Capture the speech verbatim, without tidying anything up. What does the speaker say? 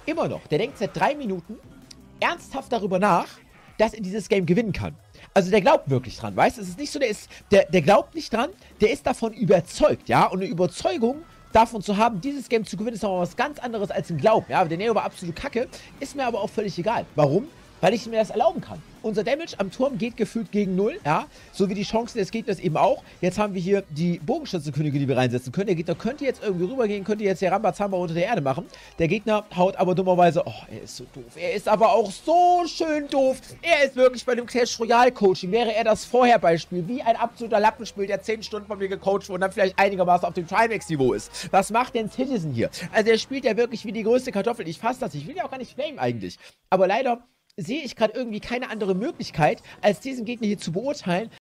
immer noch, der denkt seit drei Minuten ernsthaft darüber nach, dass er dieses Game gewinnen kann. Also der glaubt wirklich dran, weißt du? Es ist nicht so, der ist, der, der glaubt nicht dran, der ist davon überzeugt, ja? Und eine Überzeugung davon zu haben, dieses Game zu gewinnen, ist nochmal was ganz anderes als ein Glauben, ja? Der Neo war absolut kacke, ist mir aber auch völlig egal. Warum? Weil ich mir das erlauben kann. Unser Damage am Turm geht gefühlt gegen null, ja, so wie die Chancen des Gegners eben auch. Jetzt haben wir hier die Bogenschützenkönige, die wir reinsetzen können. Der Gegner könnte jetzt irgendwie rübergehen, könnte jetzt der Rambazamba unter der Erde machen. Der Gegner haut aber dummerweise, oh, er ist so doof. Er ist aber auch so schön doof. Er ist wirklich bei dem Clash Royale Coaching. Wäre er das Vorherbeispiel, wie ein absoluter Lappenspiel, der zehn Stunden von mir gecoacht wurde und dann vielleicht einigermaßen auf dem Trimax-Niveau ist. Was macht denn Citizen hier? Also er spielt ja wirklich wie die größte Kartoffel. Ich fasse das. Ich will ja auch gar nicht flamen eigentlich. Aber leider sehe ich gerade irgendwie keine andere Möglichkeit, als diesen Gegner hier zu beurteilen,